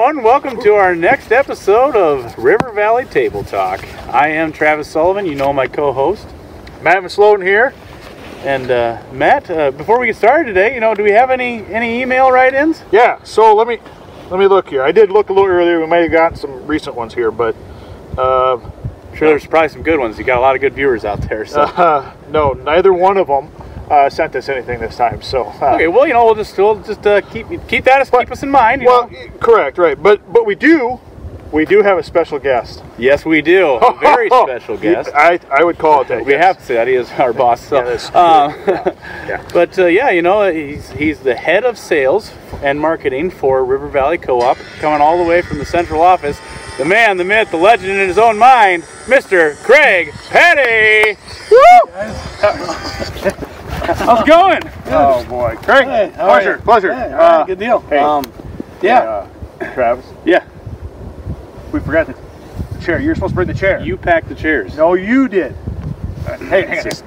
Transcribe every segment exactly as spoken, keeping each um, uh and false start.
everyone. Welcome to our next episode of River Valley Table Talk. I am Travis Sullivan. You know my co-host. Matt Sloan here. And uh, Matt, uh, before we get started today, you know, do we have any any email write-ins? Yeah. So let me let me look here. I did look a little earlier. We might have gotten some recent ones here, but uh, I'm sure there's probably some good ones. You got a lot of good viewers out there. So uh, no, neither one of them uh, sent us anything this time. So uh, okay, well, you know, we'll just we'll just uh, keep keep that but, keep us in mind. You well, know? correct, right? But but we do we do have a special guest. Yes, we do. A very special guest. I I would call it that. We yes. have to say that he is our boss. So, yeah, um, yeah. yeah. But uh, yeah, you know, he's he's the head of sales and marketing for River Valley Co-op, coming all the way from the central office. The man, the myth, the legend in his own mind, Mister Craig Petty. Woo! How's it going? Oh boy, Craig, hey, pleasure, pleasure. Hey, uh, right, good deal. Hey, um, yeah, uh, Travis. Yeah. We forgot the chair. You're supposed to bring the chair. You packed the chairs. No, you did. Uh, hey, hang on. Just,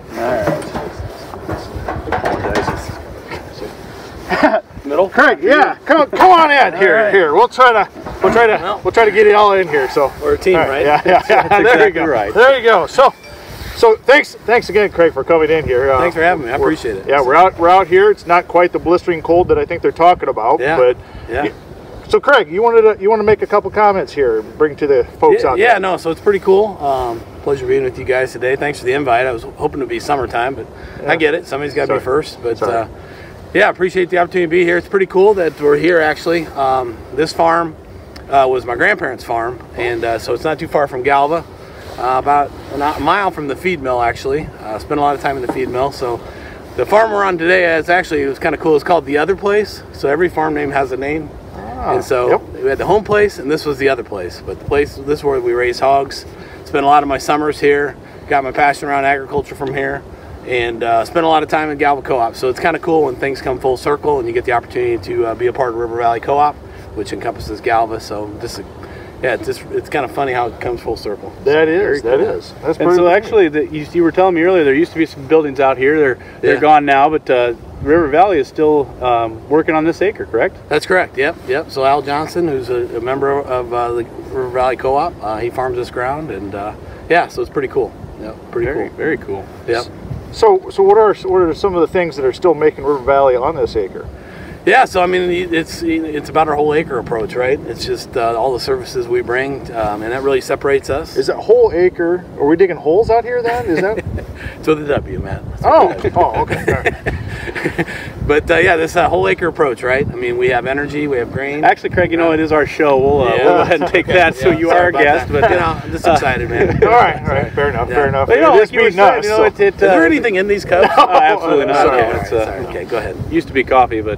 All right. middle. Craig, yeah, come come on in here. right. Here, we'll try to we'll try to Well, we'll try to get it all in here. So we're a team, all right? Yeah, yeah, yeah. That's there exactly you go. right. There you go. So, so thanks thanks again, Craig, for coming in here. Uh, Thanks for having me. I we're- appreciate it. Yeah, we're out we're out here. It's not quite the blistering cold that I think they're talking about, Yeah. but Yeah. So, Craig, you wanted to you want to make a couple comments here, bring to the folks Yeah, out yeah, there. no, so it's pretty cool. Um, pleasure being with you guys today. Thanks for the invite. I was hoping to be summertime, but Yeah. I get it. Somebody's got to be Sorry. first. But Sorry. uh, yeah, I appreciate the opportunity to be here. It's pretty cool that we're here, actually. Um, this farm uh, was my grandparents' farm, and uh, so it's not too far from Galva, uh, about a mile from the feed mill, actually. Uh, spent a lot of time in the feed mill. So the farm we're on today is actually, it was kind of cool. It's called The Other Place. So every farm name has a name. And so yep. we had the home place, and this was the other place. But the place, this is where we raise hogs. Spent a lot of my summers here. Got my passion around agriculture from here, and uh, spent a lot of time in Galva Co-op. So it's kind of cool when things come full circle, and you get the opportunity to uh, be a part of River Valley Co-op, which encompasses Galva. So just, yeah, it's just it's kind of funny how it comes full circle. That is, Very that cool. is. That's And pretty so neat. actually, the, you, you were telling me earlier there used to be some buildings out here. They're they're Yeah. gone now, but uh, River Valley is still um, working on this acre, correct? That's correct. Yep, yep. So Al Johnson, who's a, a member of uh, the River Valley Co-op, uh, he farms this ground, and uh, yeah, so it's pretty cool. Yep, pretty Very cool. very cool. Yep. So, so what are what are some of the things that are still making River Valley on this acre? Yeah, so I mean, it's it's about our whole acre approach, right? It's just uh, all the services we bring, um, and that really separates us. Is it whole acre? Are we digging holes out here then? Is that? It's with a W, man. oh, oh, okay. All right. But uh, yeah, this uh, whole acre approach, right? I mean, we have energy, we have grain. Actually, Craig, you know it is our show. We'll, uh, Yeah. we'll go ahead and take that. So Yeah, you sorry are a about guest, that. but you know, I'm just excited, man. All right, all right. Fair enough. Yeah. Fair enough. But, you know, It like is you were beating saying, us, you know, so- it, it, Is there uh, anything in these cups? Oh, absolutely not. Sorry, No, all it's, right, uh, sorry. Okay, go ahead. used to be coffee, but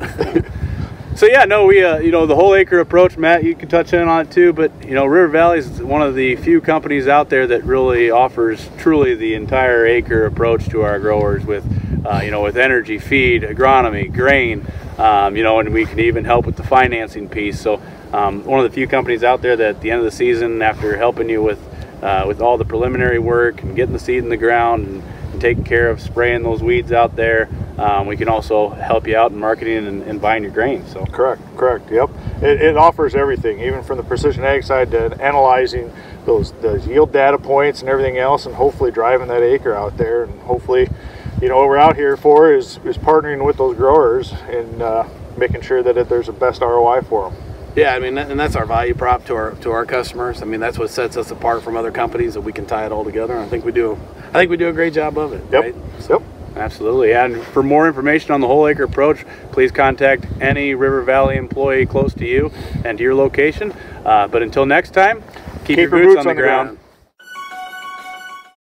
so yeah, no, we uh, you know the whole acre approach, Matt, you can touch in on it too, but you know River Valley is one of the few companies out there that really offers truly the entire acre approach to our growers with uh, you know with energy, feed, agronomy, grain, um, you know, and we can even help with the financing piece. So um, one of the few companies out there that at the end of the season, after helping you with uh, with all the preliminary work and getting the seed in the ground and, and taking care of spraying those weeds out there, Um, we can also help you out in marketing and, and buying your grain. So Correct, correct. Yep, it, it offers everything, even from the precision ag side to analyzing those those yield data points and everything else, and hopefully driving that acre out there. And hopefully, you know, what we're out here for is is partnering with those growers and uh, making sure that it, there's a best R O I for them. Yeah, I mean, that, and that's our value prop to our to our customers. I mean, that's what sets us apart from other companies, that we can tie it all together. And I think we do. I think we do a great job of it. Yep. Right? Yep. absolutely. And for more information on the whole acre approach, please contact any River Valley employee close to you and to your location. Uh, but until next time, keep, Keep your boots, on the ground.